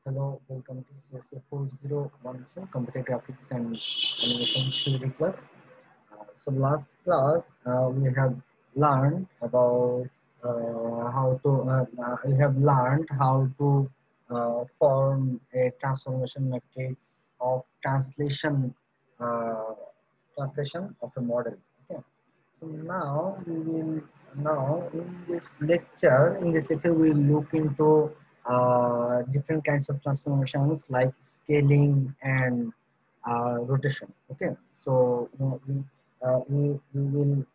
Hello, welcome to CSA 4012 Computer Graphics and Animation Theory class. So last class we have learned about we have learned how to form a transformation matrix of uh, translation of a model. Okay. So now in this lecture we'll look into different kinds of transformations like scaling and rotation. Okay, so we will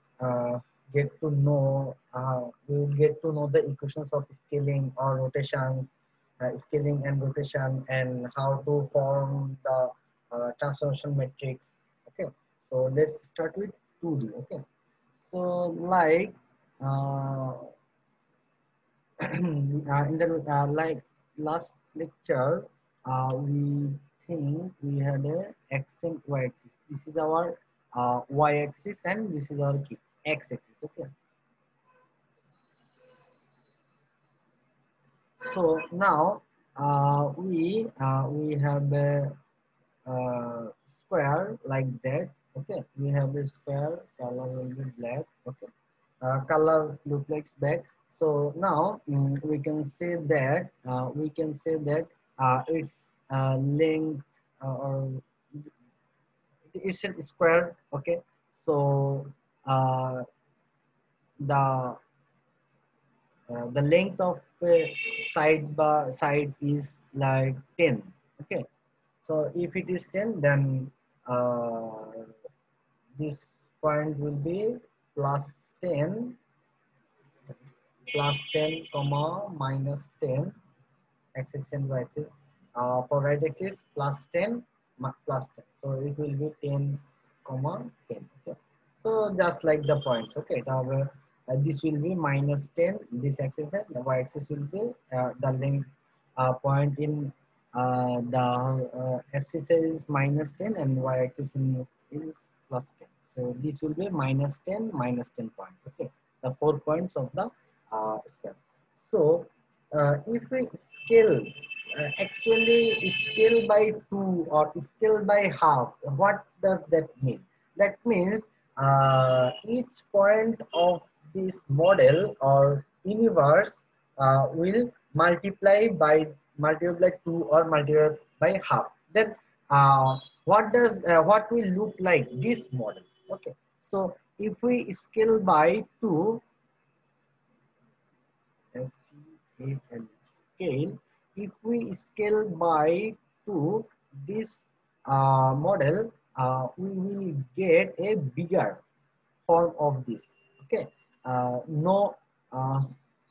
we will get to know the equations of scaling or rotation, scaling and rotation, and how to form the transformation matrix. Okay, so let's start with 2D. Okay, so like uh, in the last lecture, we think we had a x and y axis. This is our y axis and this is our x axis. Okay. So now we have a square like that. Okay. We have a square. Color will be black. Okay. Color look like black. So now we can say that its length or it's a square. Okay. So uh, the the length of side by side is like 10. Okay. So if it is 10, then uh, this point will be plus 10 plus 10 comma minus 10 x-axis and y-axis. For right axis plus 10 plus 10, so it will be 10 comma 10. Okay. So just like the points. Okay, now this will be minus 10, this axis, and the y-axis will be the length point in the axis is minus 10 and y-axis is plus 10. So this will be minus 10 minus 10 point. Okay, the 4 points of the square. So if we scale, actually scale by 2 or scale by half, what does that mean? That means each point of this model or universe will multiply 2 or multiply by half. Then what will look like this model? Okay, so if we scale by 2, SCAL scale. If we scale by 2, this model, we will get a bigger form of this. Okay, no, uh,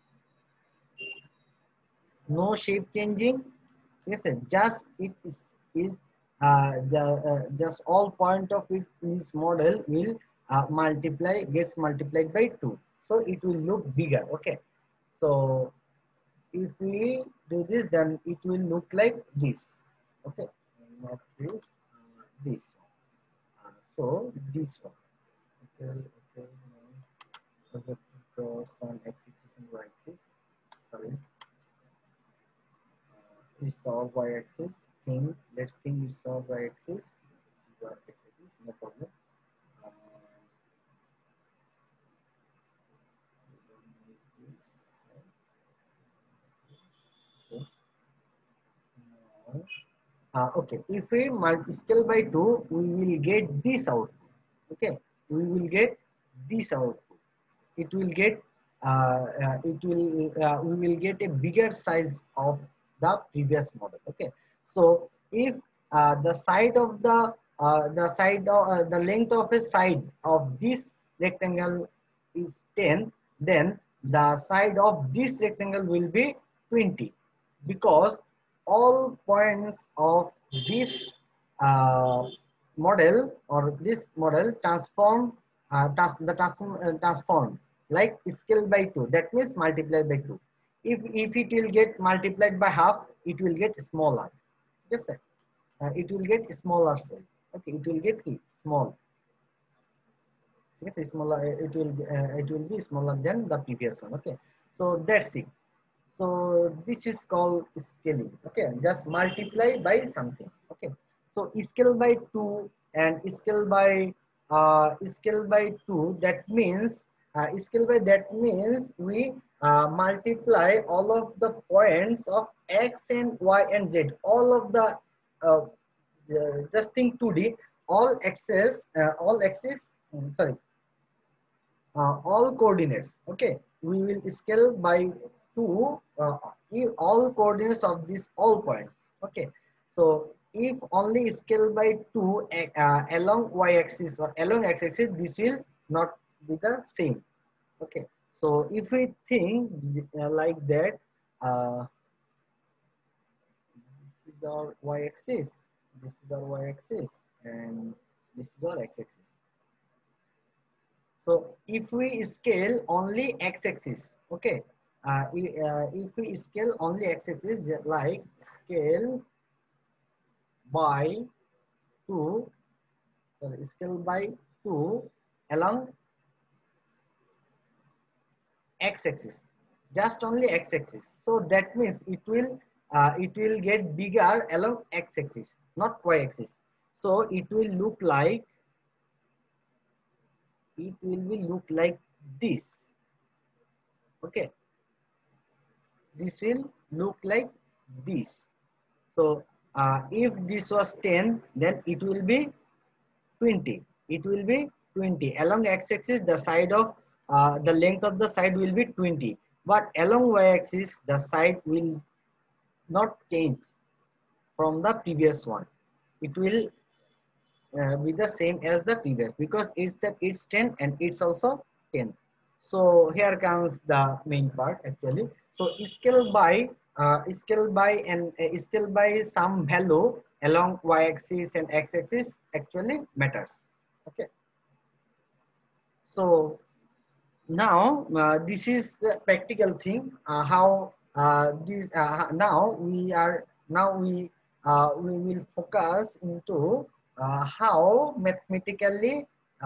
no shape changing. Yes, sir. Just is just all point of it in this model will gets multiplied by 2, so it will look bigger. Okay, so if we do this, then it will look like this. Okay, not this, this. So this one. Okay, okay. So let me draw some x-axis and y-axis. Sorry, this is our y-axis. Let's think it's our y-axis. This is our x-axis. No problem. Uh, okay. Now, okay, if we scale by 2, we will get this output. Okay, we will get this output. It will get we will get a bigger size of the previous model. Okay, so if the length of a side of this rectangle is 10, then the side of this rectangle will be 20, because all points of this uh, model or this model transform like scale by 2, that means multiply by 2. If it will get multiplied by half, it will get smaller. Yes, sir. It will get smaller size. Okay, it will get small. Yes, smaller. It will be smaller than the previous one. Okay, so that's it. So this is called scaling. Okay, just multiply by something. Okay, so scale by 2 and scale by 2. That means scale by that means we multiply all of the points of x and y and z. All of the uh, just think 2D. All axis. Sorry, all coordinates. Okay, we will scale by 2 all coordinates of these all points. Okay, so if only scale by 2 along y-axis or along x-axis, this will not be the same. Okay, so if we think like that, this is our y-axis, this is our y-axis, and this is our x-axis. So if we scale only x-axis, okay, if we scale only x-axis, like scale by 2, sorry, scale by 2 along x-axis, just only x-axis. So that means it will get bigger along x-axis, not y-axis. So it will look like this. Okay, this will look like this. So if this was 10, then it will be 20. It will be 20. Along x-axis, the side of the length of the side will be 20. But along y-axis, the side will not change from the previous one. It will be the same as the previous, because it's 10 and it's also 10. So here comes the main part actually. So scale by some value along y-axis and x-axis actually matters. Okay. So now this is the practical thing. How this now we will focus into how mathematically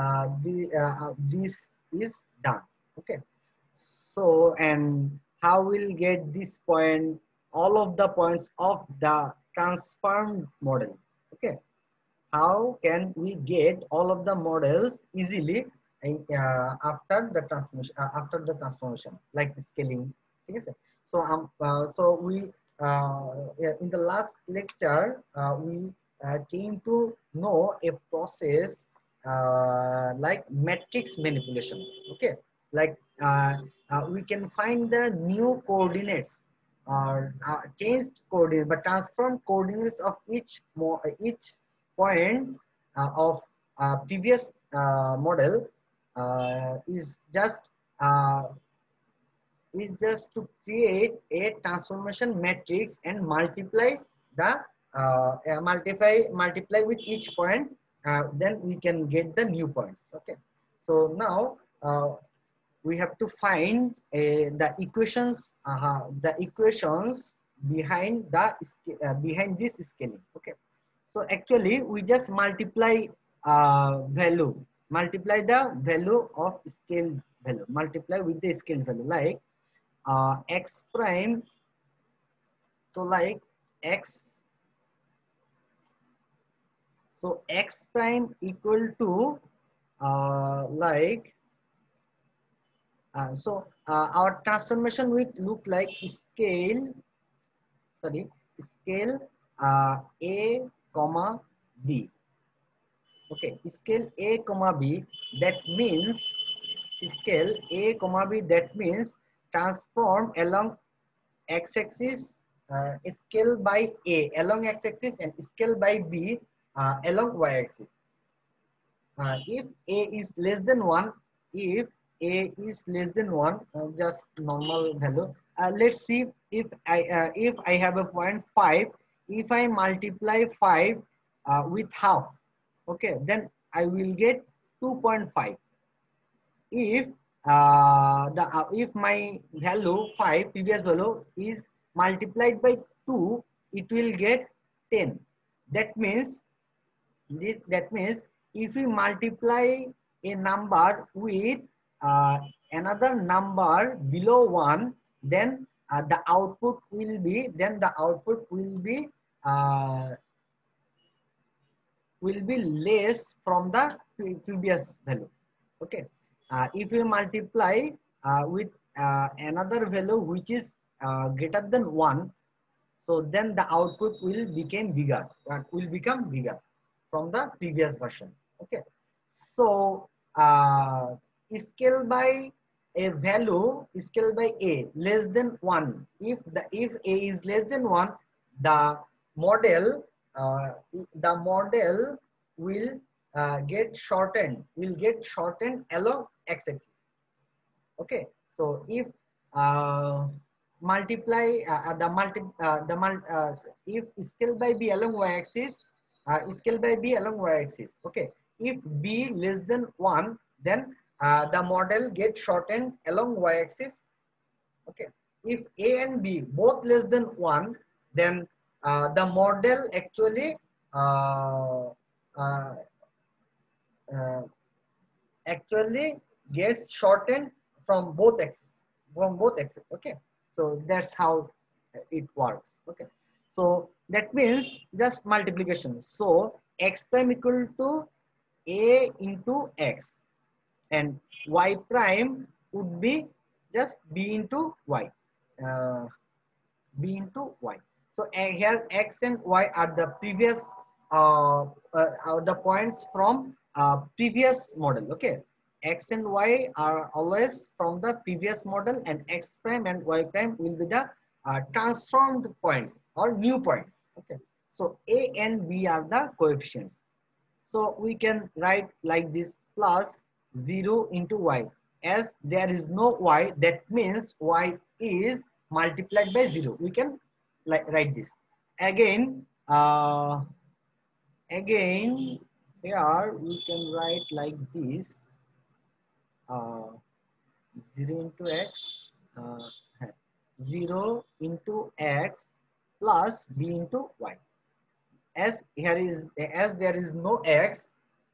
this is done. Okay, so and how we'll get this point, all of the points of the transformed model. Okay, how can we get all of the models easily after the transformation, like scaling. Okay, so we yeah, in the last lecture we came to know a process like matrix manipulation. Okay, like we can find the new coordinates or changed coordinate but transformed coordinates of each point of previous model uh, is just to create a transformation matrix and multiply with each point, then we can get the new points. Okay, so now we have to find the equations behind behind this scaling. Okay, so actually we just multiply multiply the value of scale value, multiply with the scale value, like x prime. So like x, so x prime equal to like our transformation will look like scale a comma b. Okay, scale a comma b, that means scale a comma b, that means transform along x-axis, scale by a along x-axis and scale by b along y-axis. If a is less than 1, if a is less than 1, just normal value. Let's see if I have a point 5, if I multiply 5 with half, okay, then I will get 2.5. If if my value 5, previous value, is multiplied by 2, it will get 10. That means if we multiply a number with another number below 1, then the output will be, then the output uh, will be less from the previous value. Okay. If you multiply with another value which is greater than 1, so then the output will become bigger from the previous version. Okay. So scale by a value, scale by a less than 1. If a is less than 1, the model the model will get shortened along x-axis. Okay. So if uh, multiply if scale by b along y-axis, scale by b along y-axis. Okay. If b less than 1, then the model gets shortened along y-axis. Okay. If a and b both less than 1, then the model actually uh, uh, uh, actually gets shortened from both axes. Okay. So that's how it works. Okay. So that means just multiplication. So x prime equal to a into x, and y prime would be just b into y. uh, b into y. So here x and y are the previous the points from previous model. Okay, x and y are always from the previous model, and x prime and y prime will be the transformed points or new points. Okay, so a and b are the coefficients. So we can write like this: plus 0 into y. As there is no y, that means y is multiplied by 0. We can like write this. Again, again here we can write like this: uh, 0 into x, uh, 0 into x plus b into y. As there is no x,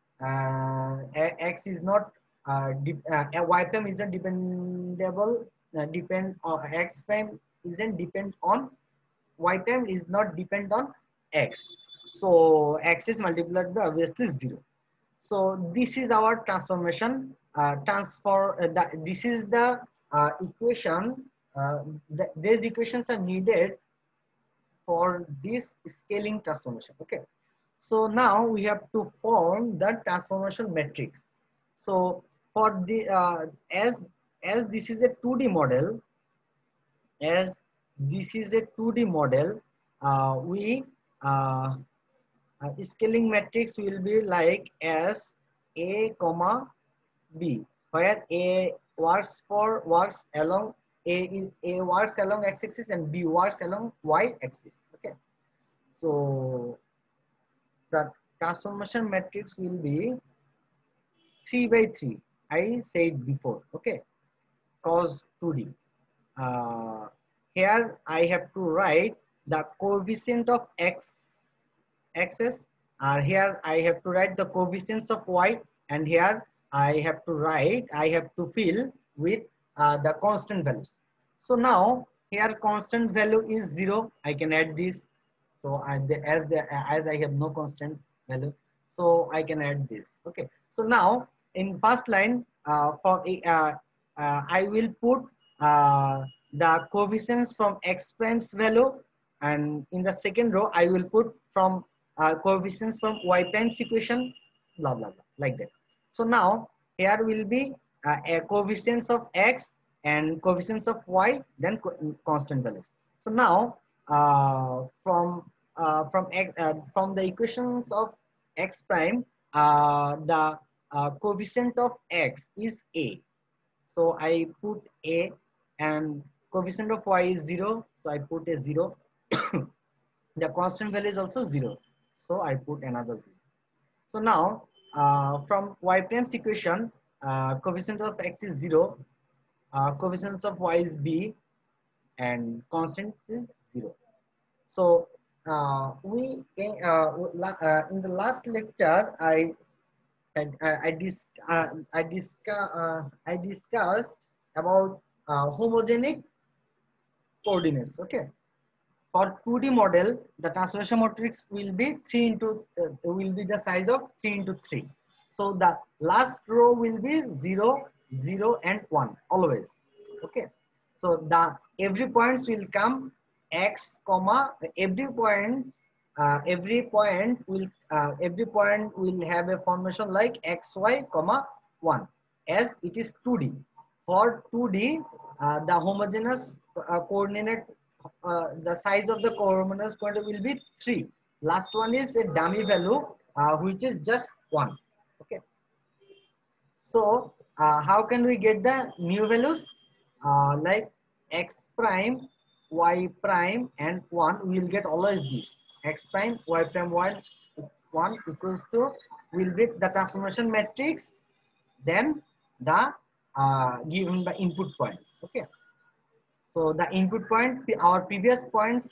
x is not y prime isn't dependable depend on x prime isn't depend on y prime is not depend on x, so x is multiplied by obviously 0. So this is our transformation this is the equation. These equations are needed for this scaling transformation. Okay. So now we have to form the transformation matrix. So for the as this is a 2D model, as this is a 2D model, we scaling matrix will be like as A comma B, where A works along A works along x-axis and B works along y-axis. Okay. So the transformation matrix will be 3 by 3. I said before. Okay. Cos 2D. Here I have to write the coefficient of x's. Here I have to write the coefficients of y, and here I have to fill with the constant values. So now here constant value is 0. I can add this. So as I have no constant value, so I can add this. Okay. So now in first line I will put the coefficients from x prime's value, and in the second row I will put from coefficients from y prime's equation, blah blah blah, like that. So now here will be a coefficients of x and coefficients of y, then constant values. So now from the equations of x prime, the coefficient of x is a. So I put a, and coefficient of y is 0. So I put a 0. The constant value is also 0. So I put another 0. So now from y prime's equation, coefficient of x is 0, coefficient of y is b, and constant is 0. So in the last lecture I discussed about homogenic coordinates. Okay. For 2D model, the transformation matrix will be 3 into will be the size of 3 into 3. So the last row will be 0, 0 and 1 always. Okay. So the every points will come x comma every point will have a formation like xy comma 1 as it is 2D. For 2D, the homogeneous coordinate the size of the coordinates quantity will be 3. Last one is a dummy value which is just 1. Okay. So how can we get the new values? Like x prime, y prime and 1, we will get always this. X prime, y prime 1 equals to, will be the transformation matrix, then the given the input point. Okay. So the input point, our previous points,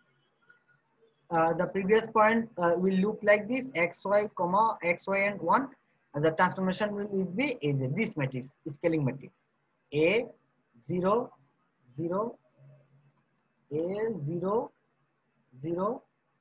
the previous point will look like this: xy comma xy and 1, and the transformation will be this matrix, scaling matrix: a 0 0 a 0 0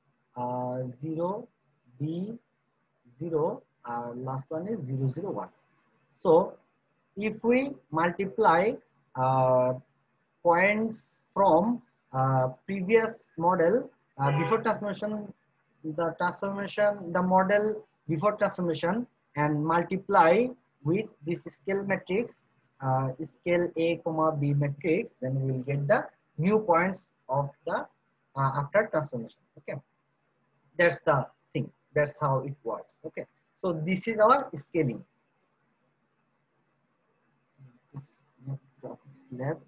0 b 0, last one is 0 0 1. So if we multiply uh, points from previous model before transformation, the model before transformation, and multiply with this scale matrix, scale a comma b matrix, then we will get the new points of the after transformation. Okay, that's the thing. That's how it works. Okay, so this is our scaling. Left.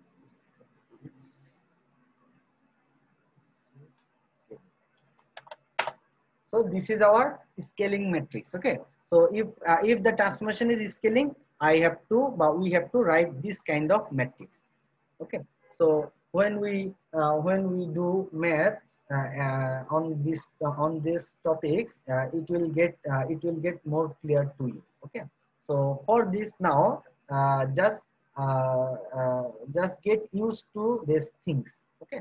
So this is our scaling matrix. Okay. So if the transformation is scaling, we have to write this kind of matrix. Okay. So when we do math on this topics, it will get more clear to you. Okay. So for this now, just get used to these things. Okay.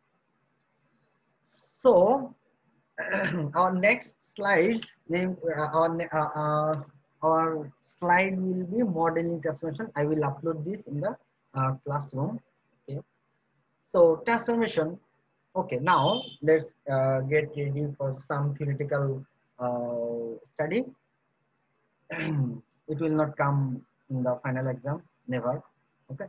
So our next slides name our slide will be modeling transformation. I will upload this in the classroom. Okay, so transformation. Okay, now let's get ready for some theoretical study. It will not come in the final exam, never. Okay,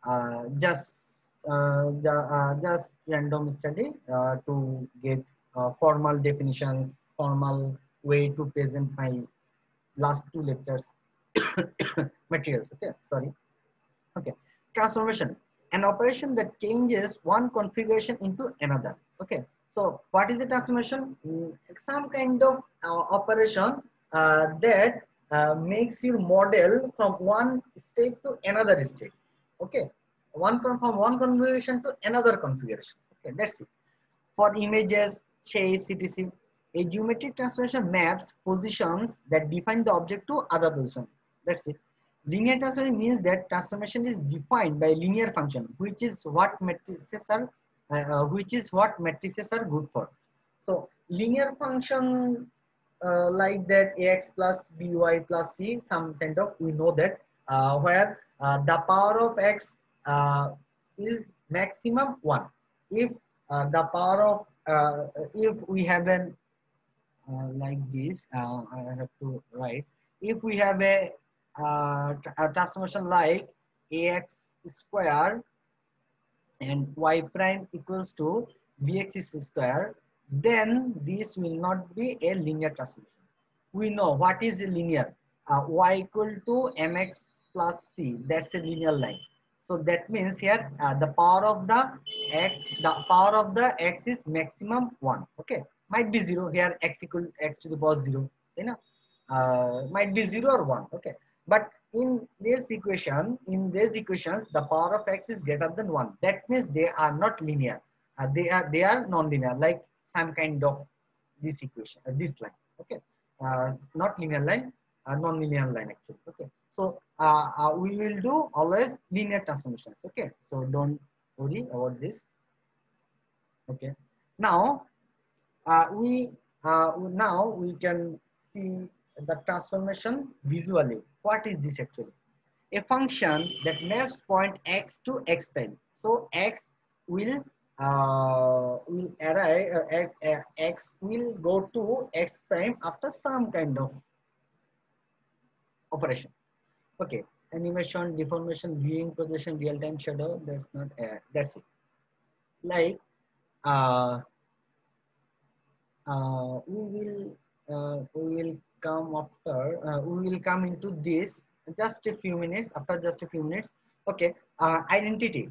just random study to get formal definitions, formal way to present my last two lectures materials. Okay, sorry. Okay, transformation, an operation that changes one configuration into another. Okay, so what is the transformation? Some kind of operation that makes your model from one state to another state. Okay, from one configuration to another configuration. Okay, that's it. For images, shapes, etc. A geometric transformation maps positions that define the object to other position. That's it. Linear transformation means that transformation is defined by linear function, which is what matrices are good for. So linear function like that ax plus by plus c, some kind of, we know that where the power of x is maximum 1. If the power of if we have an like this, I have to write, if we have a transformation like ax square and y prime equals to bx square, then this will not be a linear transformation. We know what is a linear. Y equal to mx plus c, that's a linear line. So that means here the power of the x is maximum 1. Okay, might be 0 here, x equal x to the power 0, you know, might be 0 or 1. Okay, but in this equation, the power of x is greater than 1. That means they are not linear. They are non-linear, like some kind of this equation, this line. Okay, not linear line, non-linear line actually. Okay, so we will do always linear transformations. Okay, so don't worry about this. Okay. Now now we can see the transformation visually. What is this actually? A function that maps point x to x prime. So x will arrive x will go to x prime after some kind of operation. Okay, animation, deformation, viewing, projection, real time shadow. That's not that's it. Like uh, we will come after we will come into this just a few minutes, after just a few minutes. Okay, identity.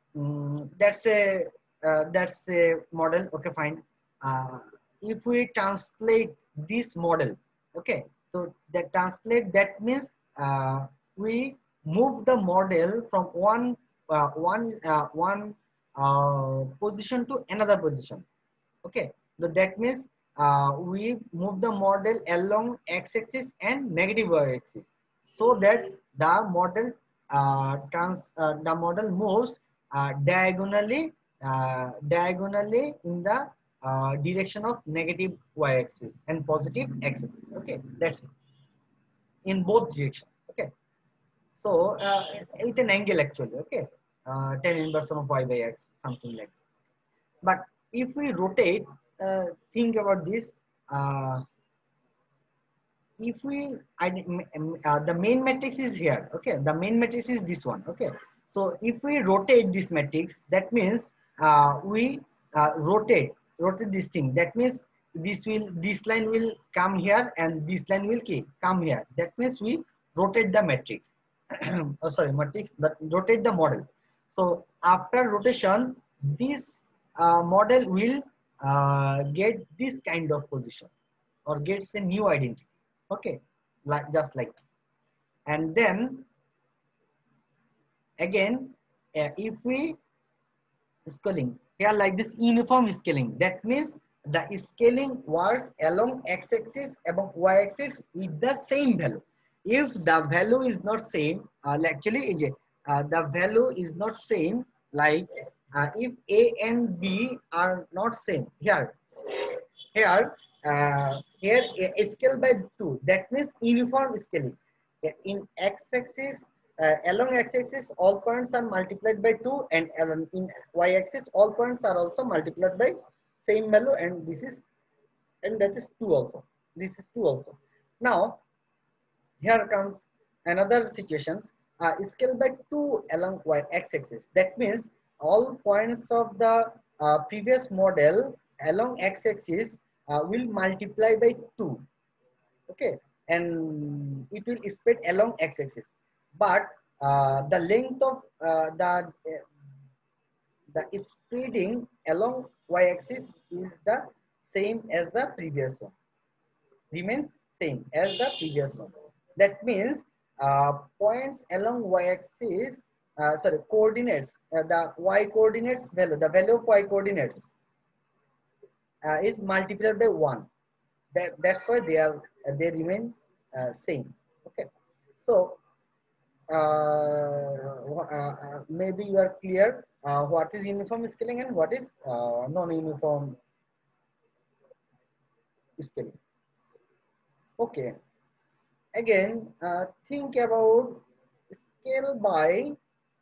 That's a model. Okay, fine. If we translate this model, okay, so that translate, that means we move the model from one position to another position. Okay, so that means we move the model along x-axis and negative y-axis, so that the model moves diagonally in the direction of negative y-axis and positive x-axis. Okay, that's it. In both directions. Okay, so it's an angle actually. Okay, tan inverse of y by x, something like that. But if we rotate, think about this. Uh, if we the main matrix is here. Okay, the main matrix is this one. Okay, so if we rotate this matrix, that means we rotate this thing. That means this line will come here and this line will come here. That means we rotate the matrix. Oh, sorry, matrix, but rotate the model. So after rotation, this model will get this kind of position or gets a new identity. Okay, like just like, and then again, if we scaling here like this uniform scaling, that means the scaling works along x-axis and y-axis with the same value. If the value is not same, actually the value is not same, like if a and b are not same here, here a scale by 2, that means uniform scaling. In x-axis, along x-axis all points are multiplied by 2, and in y-axis all points are also multiplied by same value, and this is, and that is 2 also, this is 2 also. Now here comes another situation, scale by 2 along x-axis. That means all points of the previous model along x-axis will multiply by 2. Okay, and it will spread along x-axis. But the length of the spreading along y-axis is the same as the previous one, remains same as the previous one. That means points along y-axis, sorry, coordinates, the y coordinates value, the value of y coordinates is multiplied by 1. That's why they remain same. Okay, so maybe you are clear what is uniform scaling and what is non-uniform scaling. Okay, again, think about scale by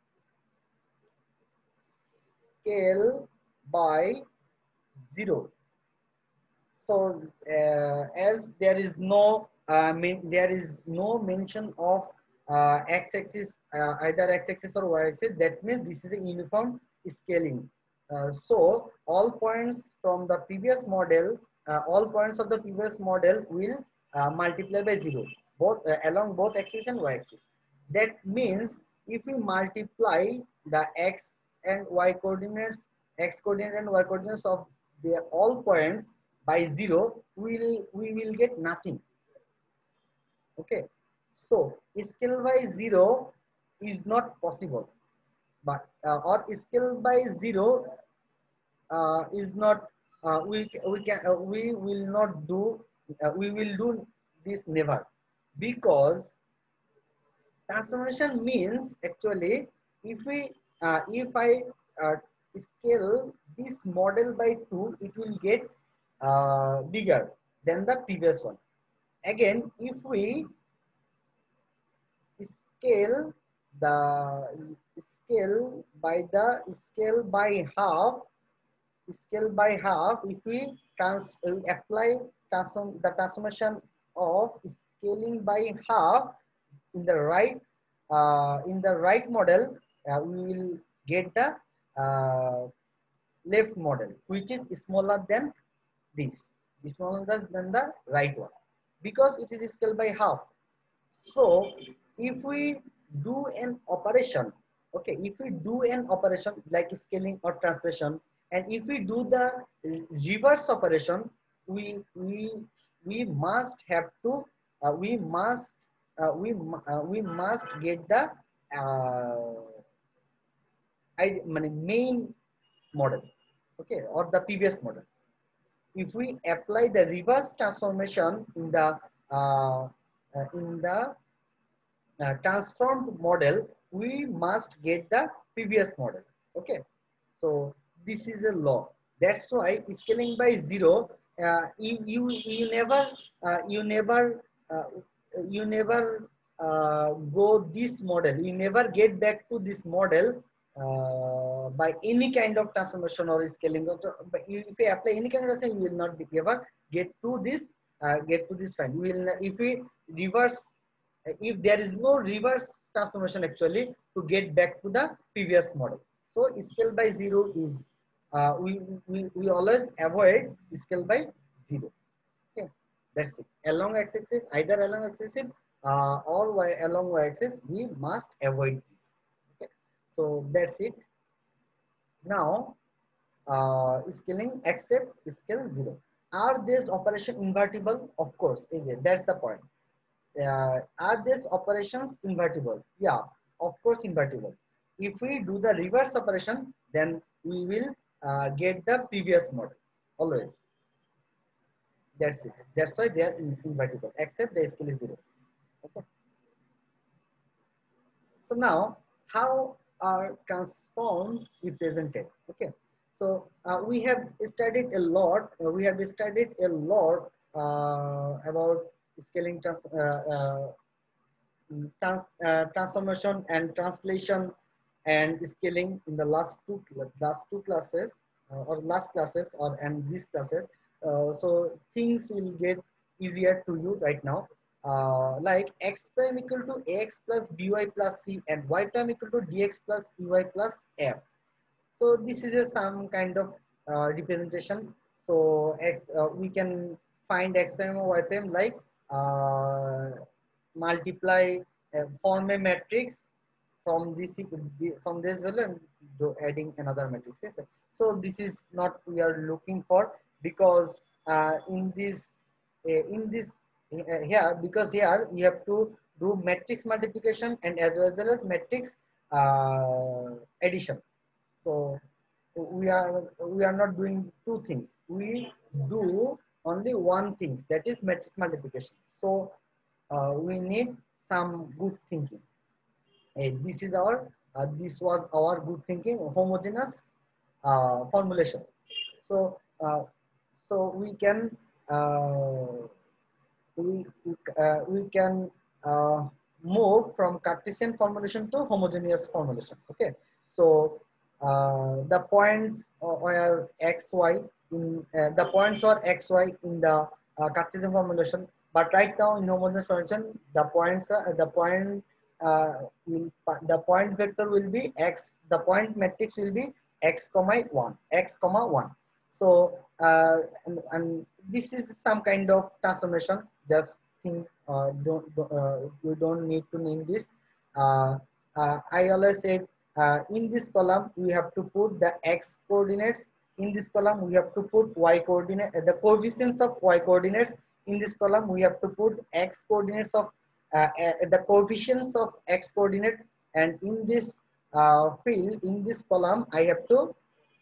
scale by 0. So as there is no mention of x-axis, either x-axis or y-axis, that means this is a uniform scaling. So all points from the previous model, all points of the previous model will multiply by 0, both along both axis and y-axis. That means if we multiply the x and y coordinates, x coordinate and y coordinates of the all points by 0, we will get nothing. Okay, so scale by 0 is not possible, but or scale by 0 is not, we will not do, we will do this never, because transformation means actually if we if I scale this model by 2, it will get bigger than the previous one. Again, if we scale the scale by half, if we apply the transformation of scaling by half in the right model, we will get the uh, left model, which is smaller than this, smaller than the right one, because it is scaled by half. So if we do an operation, okay, if we do an operation like scaling or translation, and if we do the reverse operation, we we we must have to we must get the main model, okay, or the previous model. If we apply the reverse transformation in the transformed model, we must get the previous model. Okay, so this is a law. That's why scaling by 0, you never you never uh, you never go this model. You never get back to this model by any kind of transformation or scaling. But if you apply any kind of transformation, you will not be ever get to this find. We will if we reverse, if there is no reverse transformation actually to get back to the previous model. So scale by 0 is we always avoid scale by 0. Okay, that's it. Along x-axis, either along x-axis or along y-axis, we must avoid this. Okay, so that's it. Now scaling except scale 0. Are these operation invertible? Of course, that's the point. Are these operations invertible? Yeah, of course invertible. If we do the reverse operation, then we will get the previous model always. That's it. That's why they are invertible, except the scale is 0. Okay. So now, how are transforms represented? Okay. So we have studied a lot. About scaling transformation and translation and scaling in the last two classes or last classes or and these classes. So things will get easier to you right now. Like x prime equal to ax plus by plus c and y prime equal to dx plus ey plus f. So this is some kind of representation. So we can find x prime or y prime like multiply, form a matrix from this value and adding another matrix. Yes, sir. So this is not we are looking for, because in this here, because here you have to do matrix multiplication and as well as matrix addition. So we are not doing two things. We do only one thing, that is matrix multiplication. So we need some good thinking. This was our good thinking, homogeneous formulation. So we can uh, we can move from Cartesian formulation to homogeneous formulation. Okay, so the points are x y in the points are x y in the Cartesian formulation, but right now in homogeneous formulation the points the point vector will be x, the point matrix will be x comma 1, x comma 1. So and this is some kind of transformation. Just think, you don't need to name this. I always said in this column we have to put the x coordinates. In this column we have to put y coordinate, the coefficients of y coordinates. In this column we have to put x coordinates of the coefficients of x coordinate, and in this field, in this column I have to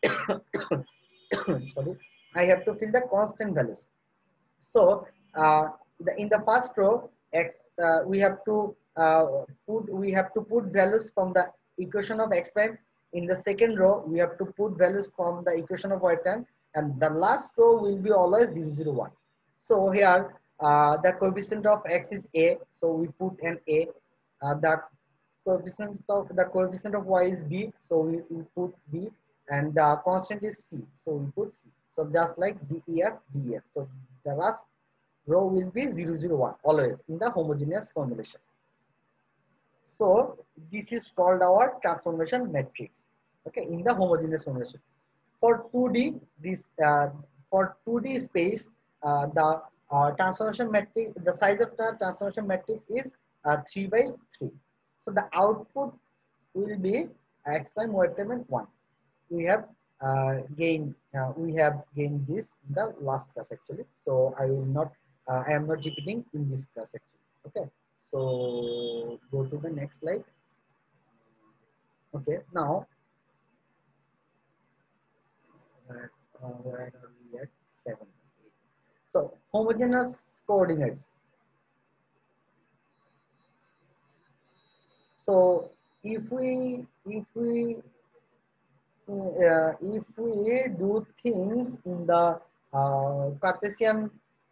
sorry, I have to fill the constant values. So in the first row, we have to put values from the equation of x prime. in the second row we have to put values from the equation of y time, and the last row will be always 0 0 1. So here the coefficient of x is a, so we put an a. The coefficient of y is b, so we put b, and the constant is c, so we put c. So just like def def. So the last row will be 0 0 1 always in the homogeneous formulation. So this is called our transformation matrix. Okay, in the homogeneous formulation. For 2D, this for 2D space, the transformation matrix, the size of the transformation matrix is 3 by 3. So the output will be x prime, y prime, and 1. We have gained this in the last class actually. So I will not, I am not repeating in this class actually. Okay. So go to the next slide. Okay. Now, where are we at? 7. So homogeneous coordinates. So if we do things in the Cartesian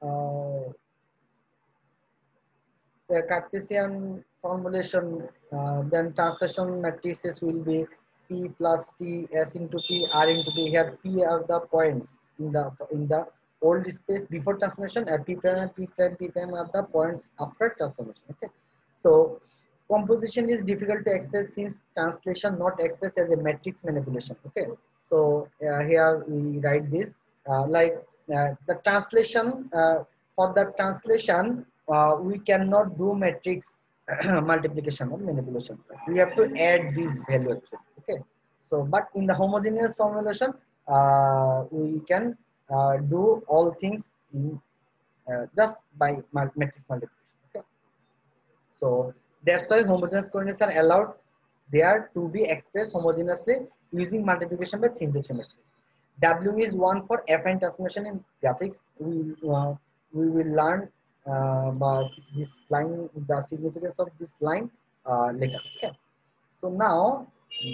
formulation, then translation matrices will be P plus T, S into P, R into P. Here P are the points in the old space before transformation, and P prime and P prime P prime are the points after transformation. Okay, so composition is difficult to express since translation not expressed as a matrix manipulation. Okay, so here we write this the translation for the translation we cannot do matrix multiplication or manipulation. We have to add this value actually. Okay, so but in the homogeneous formulation we can do all things in just by matrix multiplication. Okay, so that's why homogeneous coordinates are allowed. They are to be expressed homogeneously using multiplication by 3 into 3 matrices. W is one for affine transformation in graphics. We will learn this line, the significance of this line later. Okay. So now,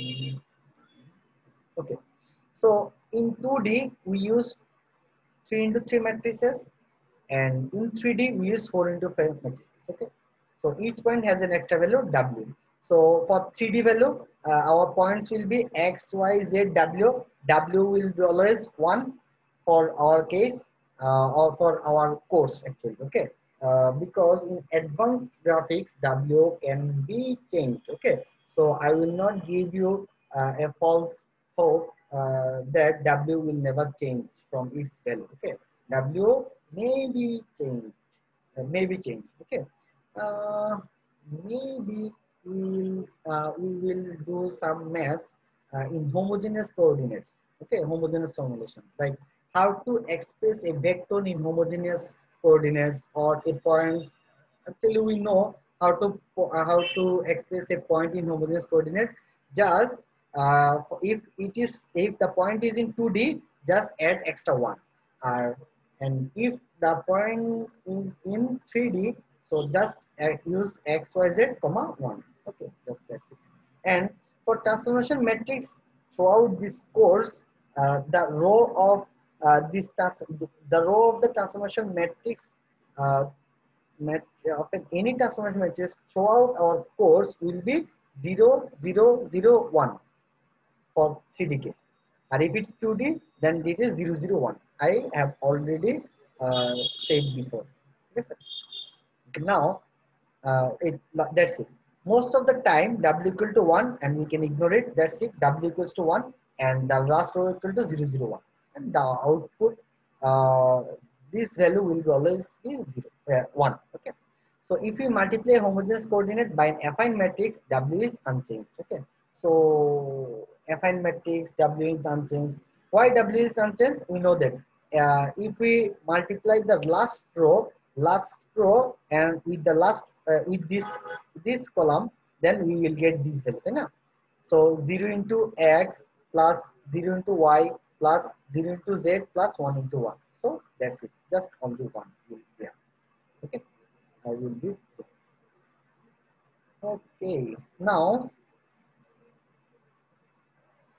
okay. So in 2D we use 3 into 3 matrices, and in 3D we use 4 into 5 matrices. Okay, so each point has an extra value w. So for 3D value our points will be x, y, z, w. W will be always 1 for our case or for our course actually. Okay, because in advanced graphics w can be changed. Okay, so I will not give you a false hope that w will never change from its value. Okay, w may be changed, okay. uh, Maybe we will do some maths in homogeneous coordinates. Okay, homogeneous formulation, like how to express a vector in homogeneous coordinates or a point. Actually we know how to express a point in homogeneous coordinate. Just if the point is in 2D, just add extra 1. And if the point is in 3D, so just use x, y, z, comma 1. Okay, just that's it. And for transformation matrix throughout this course, the row of the row of the transformation matrix uh, of any transformation matrix throughout our course will be 0 0 0 1 for 3D case. And if it's 2D, then this is 0 0 1. I have already said before. Yes, sir. Now, that's it. Most of the time, w equal to 1, and we can ignore it. That's it. W equals to 1, and the last row equal to 0 0 1. And the output, uh, this value will be always be 1. Okay. So if we multiply homogeneous coordinate by an affine matrix, W is unchanged. Okay. So affine matrix, W is unchanged. Why W is unchanged? We know that if we multiply the last row, and with the last with this column, then we will get this value. Right? So 0 into x plus 0 into y plus 0 into z plus 1 into 1. So that's it. Just only 1 will be there. Okay. I will be okay. Now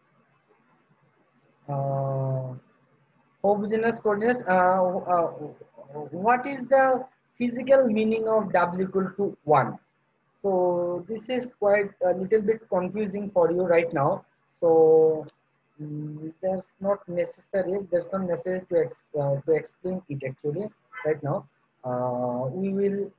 uh, homogeneous coordinates. What is the physical meaning of W equal to 1? So this is quite a little bit confusing for you right now. So there's not necessary to explain it actually right now. We will,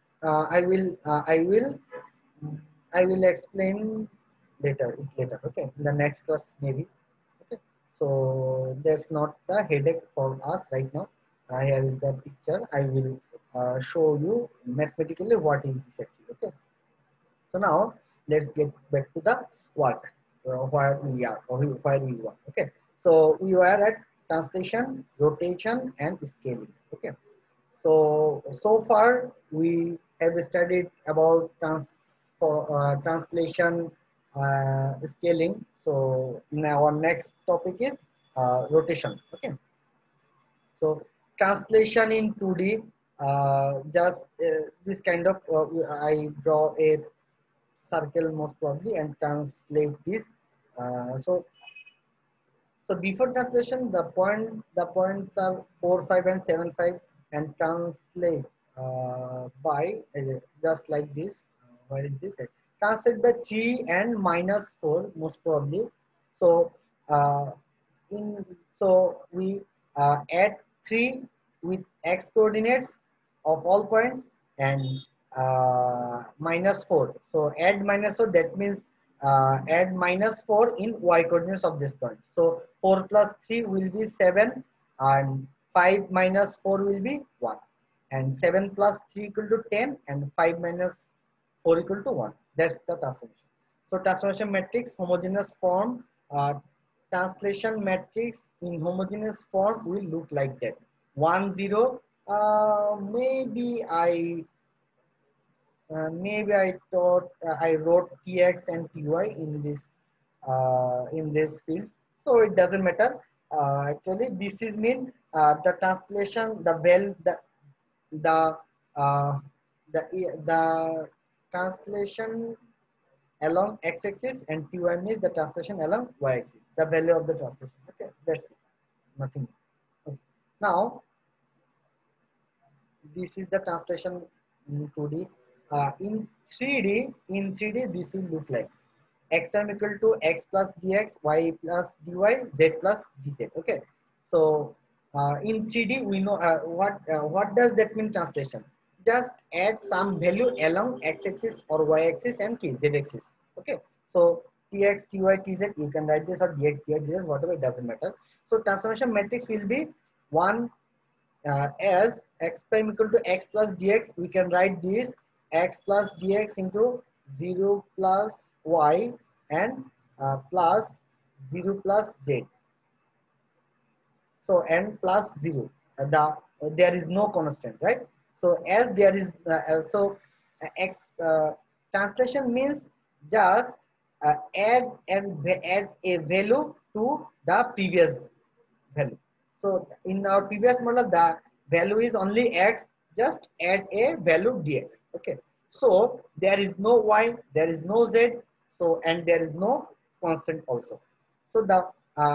I will explain later. Okay, in the next class maybe. Okay, so that's not the headache for us right now. Here is the picture. I will show you mathematically what is this actually. Okay, so now let's get back to the work where we are or where we were. Okay, so we were at translation, rotation, and scaling. Okay, so far we have studied about translation, scaling. So now our next topic is rotation. Okay, so translation in 2D. Just this kind of I draw a circle most probably and translate this. So before translation, the points are 4, 5, and 7, 5, and translate by just like this. Where is this? Translate by 3 and minus 4 most probably. So uh, in so we add 3 with x coordinates of all points and minus 4. So add minus 4, that means add minus 4 in y coordinates of this point. So 4 plus 3 will be 7 and 5 minus 4 will be 1 and 7 plus 3 equal to 10 and 5 minus 4 equal to 1. That's the transformation. So transformation matrix homogeneous form, translation matrix in homogeneous form will look like that. 1 0, maybe I thought I wrote tx and ty in this fields, so it doesn't matter. Actually, this is mean the translation, the uh, the translation along x-axis and ty means the translation along y-axis. The value of the translation. Okay, that's it. Nothing. Okay. Now this is the translation in 2D. In 3D, this will look like x time equal to x plus dx, y plus dy, z plus dz. Okay, so in 3D we know what does that mean translation. Just add some value along x-axis or y-axis and z-axis. Okay, so tx, ty, tz, you can write this or dx, dy, dz, whatever, it doesn't matter. So transformation matrix will be one as x prime equal to x plus dx, we can write this x plus dx into 0 plus y and plus 0 plus z. So n plus 0. There is no constant, right? So as there is x translation means just add a value to the previous value. So in our previous model, the value is only x, just add a value dx. Okay. So there is no y, there is no z, so and there is no constant also. So the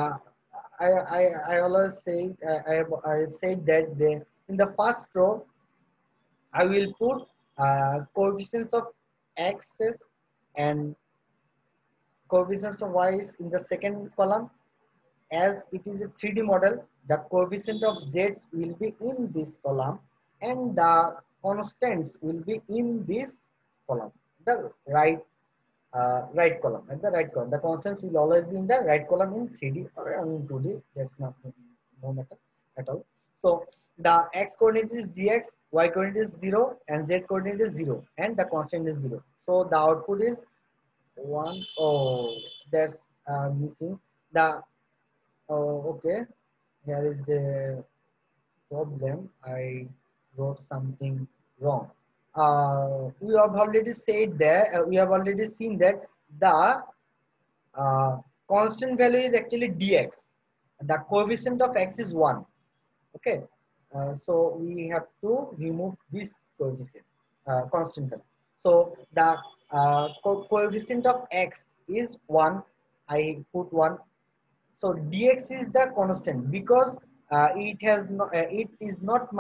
I always say I said that in the first row I will put coefficients of x's and coefficients of y's in the second column. As it is a 3D model, the coefficient of z will be in this column and the constants will be in this column, the right column, at the right column. The constants will always be in the right column in 3D or in 2D. That's not no matter at all. So the x coordinate is dx, y coordinate is 0, and z coordinate is 0, and the constant is 0. So the output is 1. Oh, that's missing. The okay, here is the problem. I wrote something wrong. We have already said that we have already seen that the constant value is actually dx. The coefficient of x is 1. Okay, so we have to remove this coefficient constant value. So the coefficient of x is 1. I put 1. So dx is the constant because it is not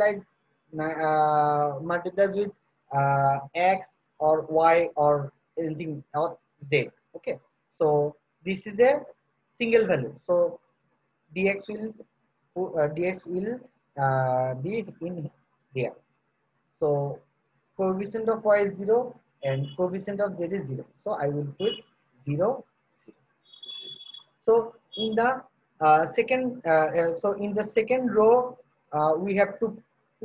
multiplies with x or y or anything or z. Okay, so this is a single value. So dx will be in here. So coefficient of y is 0 and coefficient of z is 0. So I will put 0, 0. So in the second row, we have to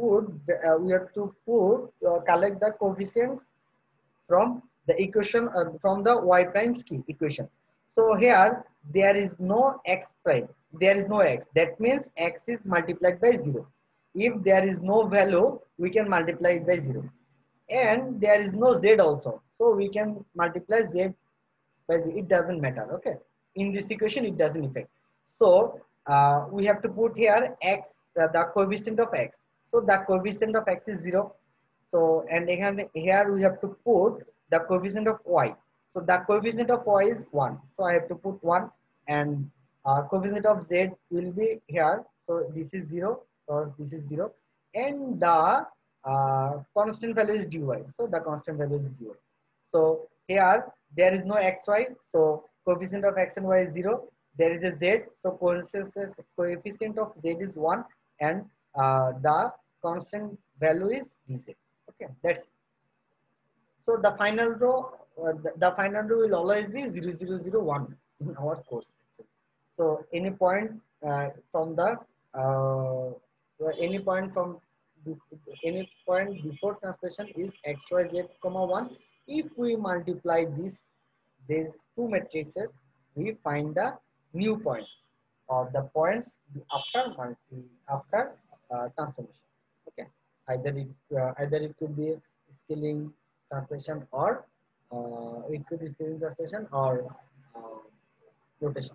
collect the coefficients from the equation from the y prime equation. So here there is no x prime, there is no x. That means x is multiplied by 0. If there is no value, we can multiply it by 0. And there is no z also, so we can multiply z by 0. It doesn't matter. Okay, in this equation it doesn't affect. So we have to put here x, the coefficient of x. So the coefficient of x is 0. So and again here we have to put the coefficient of y. So the coefficient of y is 1. So I have to put 1, and coefficient of z will be here. So this is 0, or this is 0, and the constant value is dy. So the constant value is dy. So here there is no xy. So coefficient of x and y is 0. There is a z. So coefficient of z is 1, and the constant value is dz. Okay, that's it. So the final row, the final row will always be 0, 0, 0, 1 in our course. So any point from the uh, any point from any point before translation is x, y, z, comma 1. If we multiply these two matrices, we find the new point or the points after transformation. Okay, either it could be scaling translation, or it could be scaling translation or uh, rotation.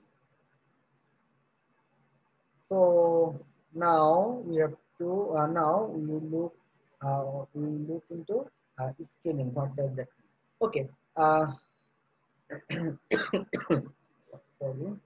So now we have to now we look into scaling. What does that mean? Okay. Sorry.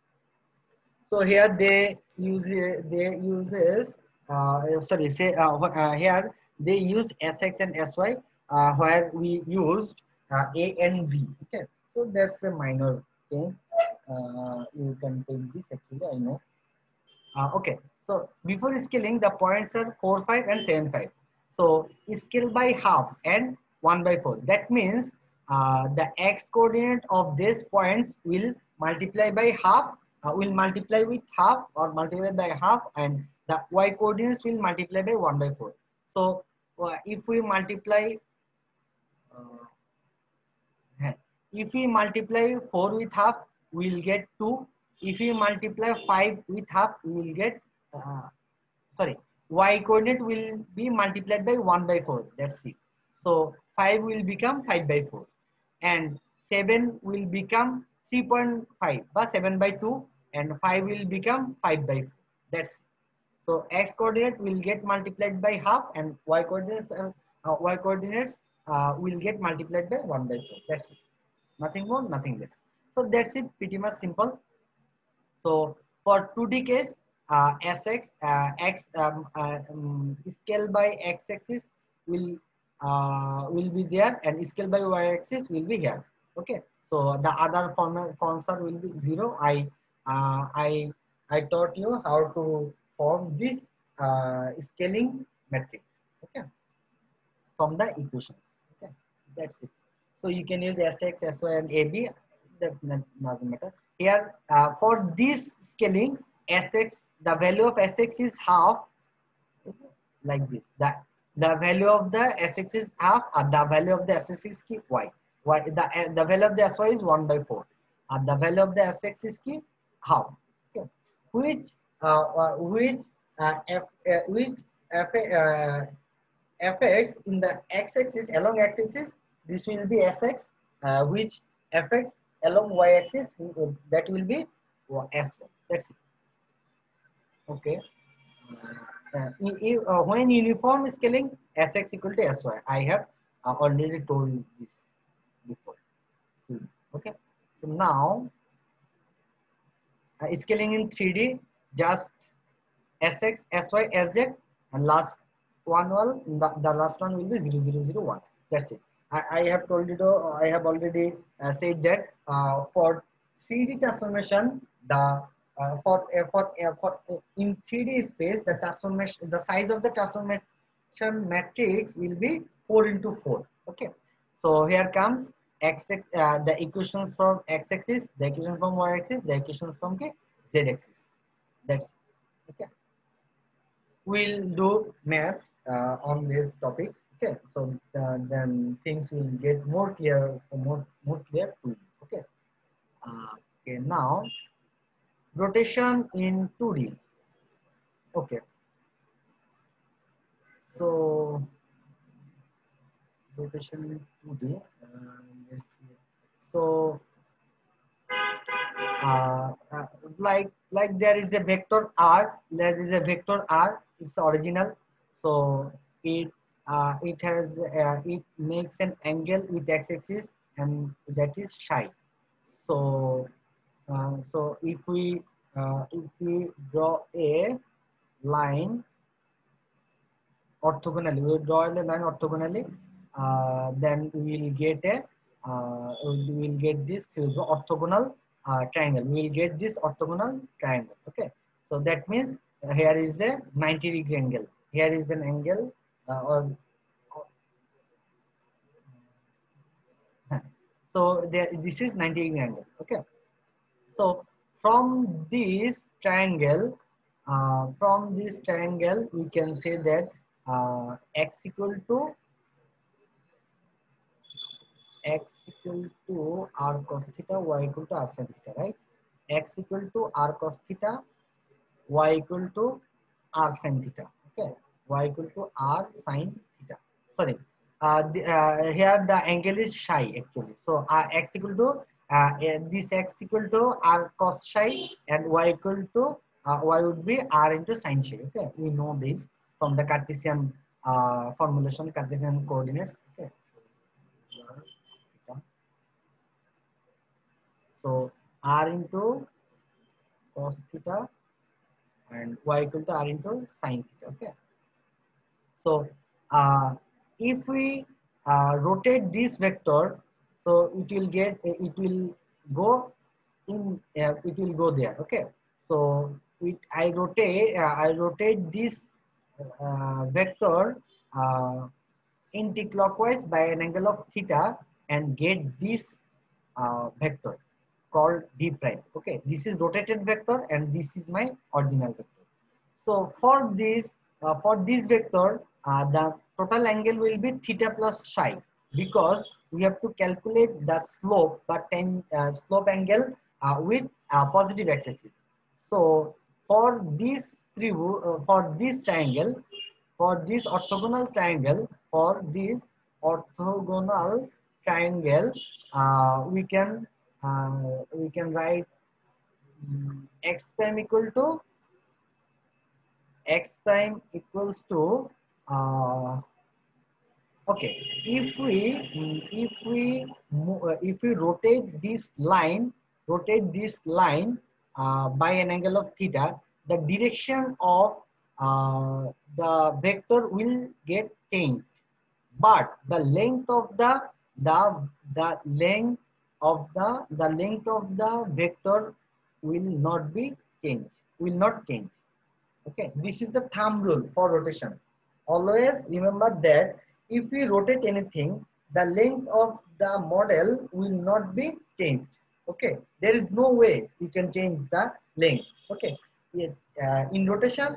So here they uses sorry say here they use sx and sy where we used a and b. Okay, so that's a minor thing. You can take this actually, I know. Okay, so before scaling, the points are 4, 5, and 7, 5. So scale by half and 1 by 4. That means the x coordinate of these points will multiply by half, will multiply with half or multiply by half, and the y coordinates will multiply by 1 by 4. So if we multiply uh, if we multiply 4 with half, we will get 2. If we multiply 5 with half, we will get, sorry, y coordinate will be multiplied by 1 by 4. That's it. So 5 will become 5 by 4. And 7 will become 3.5, but 7 by 2. And 5 will become 5 by 4. That's it. So x coordinate will get multiplied by half, and y coordinates will get multiplied by 1 by 4. That's it. Nothing more, nothing less. So that's it, pretty much simple. So for 2D case, sx x scale by x-axis will be there, and scale by y-axis will be here. Okay. So the other forms are will be 0. Uh, I I taught you how to form this scaling matrix. Okay, from the equation. Okay, that's it. So you can use Sx, Sy, and AB. That doesn't matter. Here, for this scaling, Sx, the value of Sx is half, like this. The value of the Sx is half, the value of the Sx is key y. The value of the Sy is 1 by 4. The value of the Sx is key half. Okay. Which which f, fx in the x-axis, along x-axis, this will be sx, which fx along y-axis, that will be sy. That's it. Okay. When uniform scaling, sx equal to sy. I have already told you this before. Okay. So now Scaling in 3D, just Sx, Sy, Sz, and last one will the last one will be 0001. That's it. I have told you. I have already said that for 3D transformation, the for in 3D space, the transformation, the size of the transformation matrix will be 4 into 4. Okay. So here comes the equations from x-axis, the equation from y-axis, the equations from z-axis. That's okay. We'll do maths on these topics. Okay, so then things will get more clear, more clear to you. Okay. Okay. Now rotation in 2D. Okay. So rotation in 2D. Let's see. So uh, uh, like there is a vector r, there is a vector r, it's the original. So it makes an angle with x-axis, and that is psi. So so if we draw a line orthogonally, we draw a line orthogonally, then we will get a we will get this orthogonal triangle. We will get this orthogonal triangle. Okay, so that means here is a 90-degree angle. Here is an angle, so there, this is 90-degree angle. Okay, so from this triangle, we can say that x equal to r cos theta, y equal to r sin theta, right? X equal to r cos theta, y equal to r sin theta. Okay, y equal to r sin theta. Sorry, here the angle is psi actually. So x equal to this x equal to r cos psi, and y equal to y would be r into sin psi. Okay, we know this from the Cartesian formulation, Cartesian coordinates. Okay, so r into cos theta and y equal to r into sin theta. Okay. So if we rotate this vector, so it will go it will go there. Okay. So I rotate this vector anti-clockwise by an angle of theta and get this vector called d prime. Okay, this is rotated vector and this is my original vector. So for this vector, the total angle will be theta plus psi, because we have to calculate the slope, but slope angle with positive x-axis. So for for this triangle, for this orthogonal triangle, we can write x prime equal to x prime equals to okay, if we rotate this line by an angle of theta, the direction of the vector will get changed, but the length of the length of the vector will not be changed, will not change. Okay, this is the thumb rule for rotation. Always remember that if we rotate anything, the length of the model will not be changed. Okay, there is no way you can change the length. Okay, in rotation,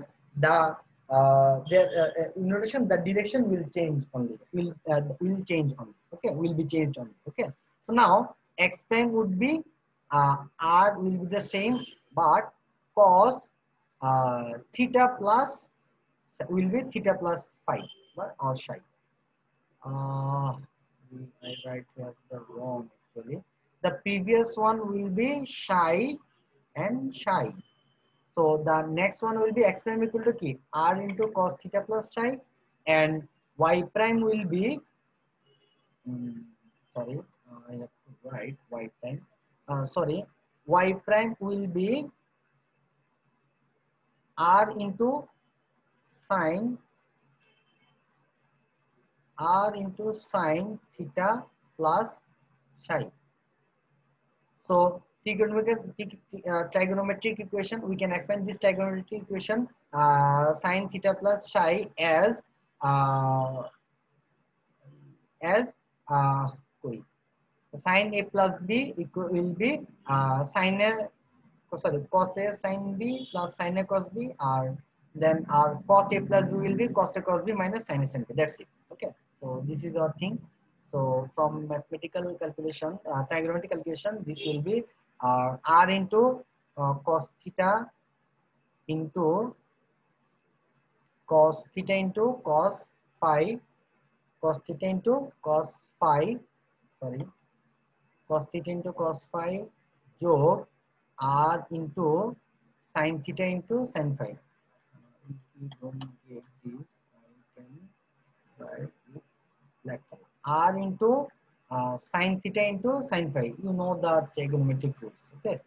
in rotation the direction will change only. Will change only. Okay, will be changed only. Okay, so now x prime would be r will be the same, but cos theta plus will be theta plus phi or psi. I write here the wrong actually. The previous one will be psi and psi. So the next one will be x prime equal to k r into cos theta plus psi, and y prime will be sorry, I have to write y prime. Sorry, y prime will be r into sine theta plus psi. So trigonometric equation, we can expand this trigonometric equation sine theta plus psi uh, as uh, sine a plus b will be sine a, sorry, cos a sine b plus sine a cos b, or then our cos a plus b will be cos a cos b minus sine a sine b. That's it. Okay, so this is our thing. So from mathematical calculation, trigonometric calculation, this will be r into cos theta into cos phi, cos theta into cos phi, sorry, cos theta into cos phi jog r into sin theta into sin phi. If you don't get this, I can write it like that. R into sin theta into sin phi. You know the trigonometric rules. Okay,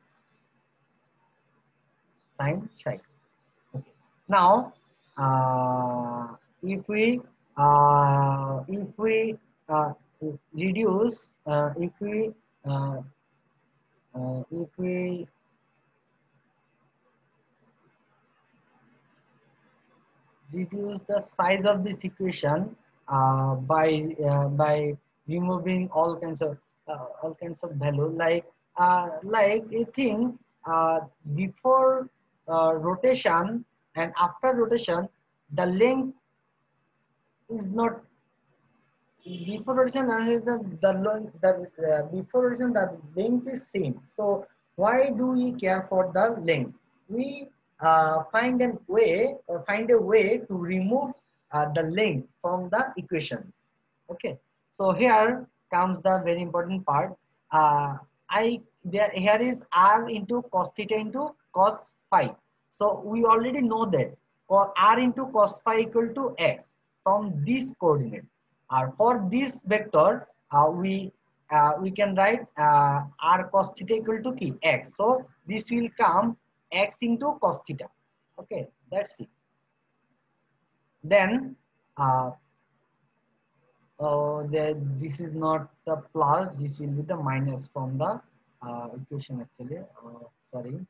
sin phi. Okay. Now, if we uh, if we uh, reduce, uh, if we reduce the size of this equation by removing all kinds of value, like a thing before rotation and after rotation, the length is not, before rotation and before rotation the length is same. So why do we care for the length? We find a way to remove the length from the equations. Okay, so here comes the very important part. Here is r into cos theta into cos phi. So we already know that r into cos phi equal to x from this coordinate. For this vector, we can write r cos theta equal to key x. So this will come x into cos theta. Okay, that's it. Then this is not the plus, this will be the minus from the equation actually. Sorry,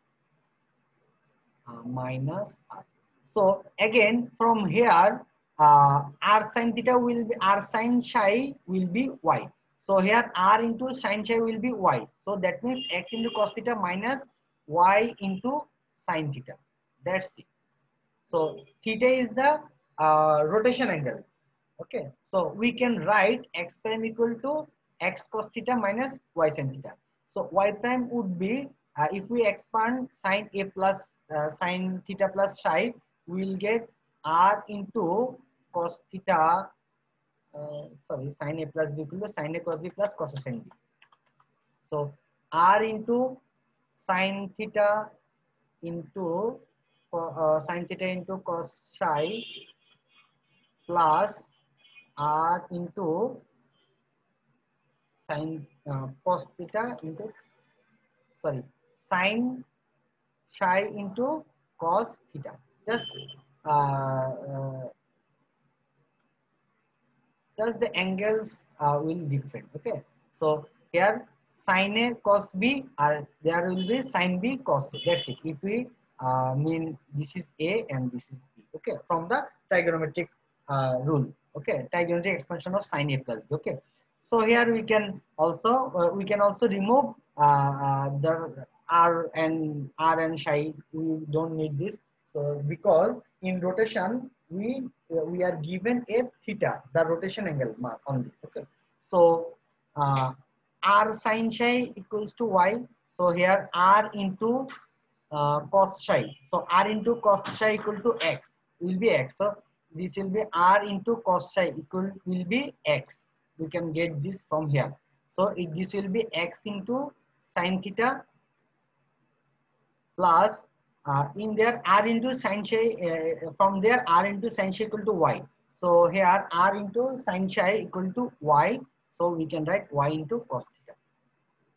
minus r. So again from here, r sin theta will be r sin psi will be y. So here r into sin psi will be y. So that means x into cos theta minus y into sin theta. That's it. So theta is the rotation angle. Okay, so we can write x prime equal to x cos theta minus y sin theta. So y prime would be, if we expand sin a plus sin theta plus psi, we will get r into cos theta, sorry, sin a plus b equal to sin a cos b plus cos a sin b. So r into sin theta into sin theta into cos psi plus r into sin cos theta into, sorry, sin psi into cos theta. Just uh, uh, just the angles will different. Okay, so here sin a cos b, there will be sin b cos a. That's it. If we mean this is a and this is b. Okay, from the trigonometric rule. Okay, trigonometric expansion of sin a plus b. Okay, so here we can also remove the r and psi. We don't need this. So because in rotation we are given a theta, the rotation angle only. Okay, so r sin psi equals to y. So here r into cos psi. So r into cos psi equal to x will be x. So this will be r into cos psi equal will be x. We can get this from here. So this will be x into sin theta plus in there r into sin psi, from there r into sin psi equal to y. So here r into sin psi equal to y. So we can write y into cos theta.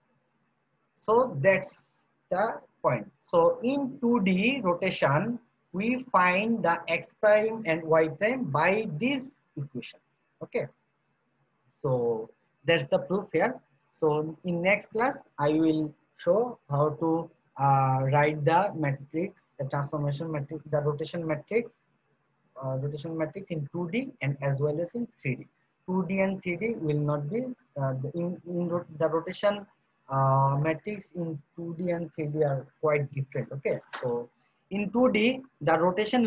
So that's the point. So in 2D rotation, we find the x prime and y prime by this equation. Okay, so that's the proof here. So in next class, I will show how to write the matrix, the transformation matrix, the rotation matrix in 2D and as well as in 3D. 2D and 3D will not be the rotation matrix in 2D and 3D are quite different. Okay, so in 2D the rotation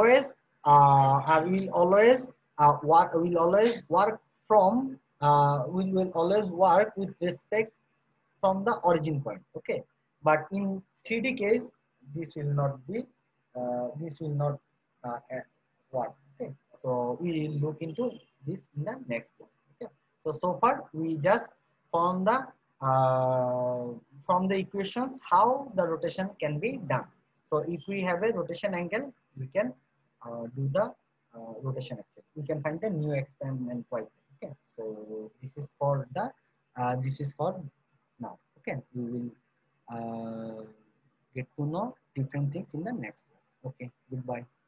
will always work from will always work with respect from the origin point. Okay, but in 3D case this will not be this will not work. Okay, so we will look into this in the next class. Okay, so far we just found the from the equations how the rotation can be done. So if we have a rotation angle, we can do the rotation action. We can find the new experiment quite. Okay, so this is for now. Okay, we will get to know different things in the next class. Okay, goodbye.